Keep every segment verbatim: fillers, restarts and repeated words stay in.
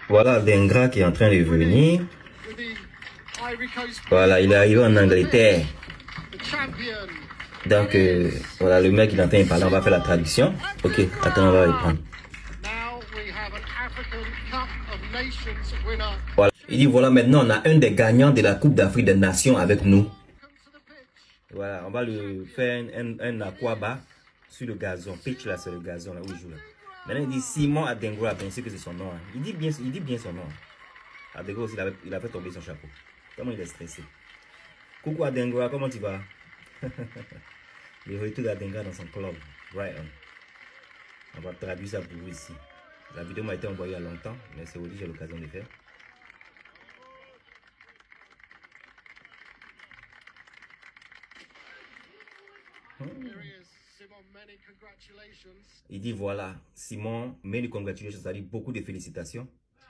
Voilà Dengra qui est en train de venir. Voilà, il est arrivé en Angleterre. Donc, euh, voilà, le mec il est en train de parler, on va faire la traduction. Ok, attends, on va reprendre. Voilà. Il dit, voilà, maintenant on a un des gagnants de la Coupe d'Afrique des Nations avec nous. Voilà, on va le faire un, un, un aquaba sur le gazon. Pitch là, c'est le gazon là où il joue là. Maintenant, il dit Simon Adingra, bien sûr que c'est son nom. Hein. Il, dit bien, il dit bien son nom. Adingra aussi, il a, il a fait tomber son chapeau. Comment il est stressé. Coucou Adingra, comment tu vas? Le retour d'Adingra dans son club. Right on. On va traduire ça pour vous ici. La vidéo m'a été envoyée il y a longtemps, mais c'est aujourd'hui que j'ai l'occasion de faire. Il dit voilà, Simon, many congratulations, c'est-à-dire beaucoup de félicitations.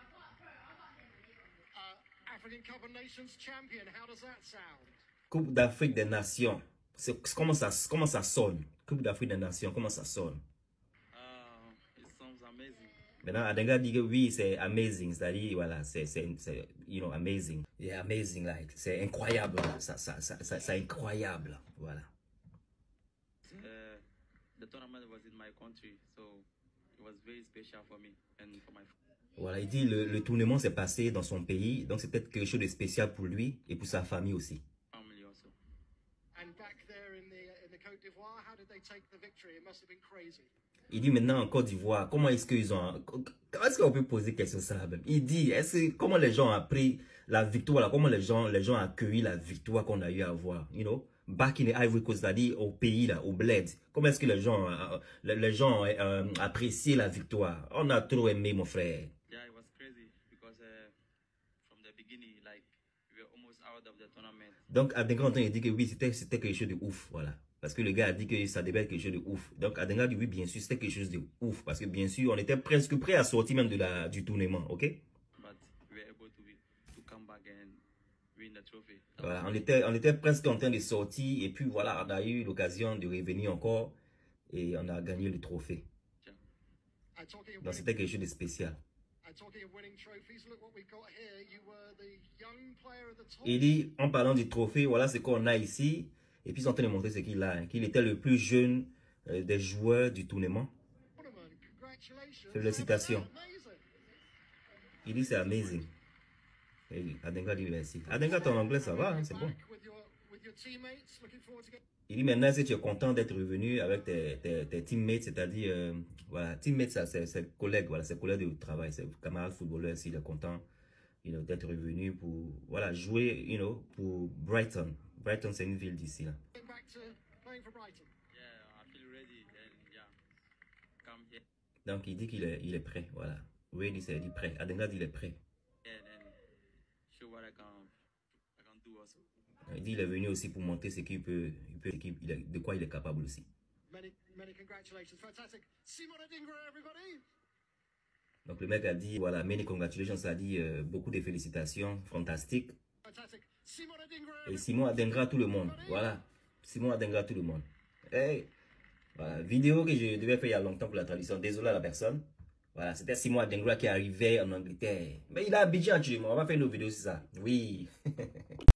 Coupe d'Afrique des Nations, comment ça, comment ça sonne? Coupe d'Afrique des Nations, comment ça sonne? Maintenant, Adenga dit que oui, c'est amazing, c'est-à-dire, voilà, c'est, you know, amazing. Yeah, amazing, like, c'est incroyable, ça, ça, ça, ça, c'est incroyable, voilà. Voilà, il dit le, le tournement s'est passé dans son pays, donc c'est peut-être quelque chose de spécial pour lui et pour sa famille aussi. Il dit maintenant en Côte d'Ivoire, comment est-ce qu'ils ont... Comment est-ce qu'on peut poser question ça même? Il dit, est-ce que, comment les gens ont pris la victoire, là, comment les gens, les gens ont accueilli la victoire qu'on a eu à avoir, you know? Back in the Ivory Coast, c'est-à-dire au pays, là, au bled. Comment est-ce que les gens, euh, les, les gens euh, apprécié la victoire? On a trop aimé, mon frère. Yeah, it was crazy because uh, from the beginning, like, we were almost out of the tournament. Donc, Adenga, on a dit que oui, c'était quelque chose de ouf, voilà. Parce que le gars a dit que ça devait être quelque chose de ouf. Donc, Adenga dit oui, bien sûr, c'était quelque chose de ouf. Parce que bien sûr, on était presque prêt à sortir même de la, du tournement, ok? Voilà, on était, on était presque en train de sortir et puis voilà, on a eu l'occasion de revenir encore et on a gagné le trophée. Donc c'était quelque chose de spécial. Il dit, en parlant du trophée, voilà ce qu'on a ici. Et puis ils sont en train de montrer ce qu'il a, hein, qu'il était le plus jeune euh, des joueurs du tournement. Félicitations. Il dit c'est amazing. Et Adenga dit merci. Adenga, ton anglais ça va, hein, c'est bon. Il dit maintenant si tu es content d'être revenu avec tes, tes, tes teammates, c'est-à-dire, euh, voilà, teammates c'est collègues, voilà, c'est collègues de travail, c'est camarades footballeurs, s'il est content you know, d'être revenu pour, voilà, jouer, you know, pour Brighton. Brighton c'est une ville d'ici là. Donc il dit qu'il est, il est prêt, voilà. Ready, c'est dit prêt. Adenga dit il est prêt. Il dit il est venu aussi pour montrer ce qu'il peut, il peut il est, de quoi il est capable aussi. Donc le mec a dit, voilà, many congratulations, ça a dit euh, beaucoup de félicitations, fantastique. Et Simon Adingra tout le monde, voilà. Simon Adingra tout le monde. Hey, voilà, vidéo que je devais faire il y a longtemps pour la traduction, désolé à la personne. Voilà, c'était Simon Adingra qui arrivait en Angleterre. Mais il a Abidjan actuellement, on va faire une autre vidéo sur ça. Oui.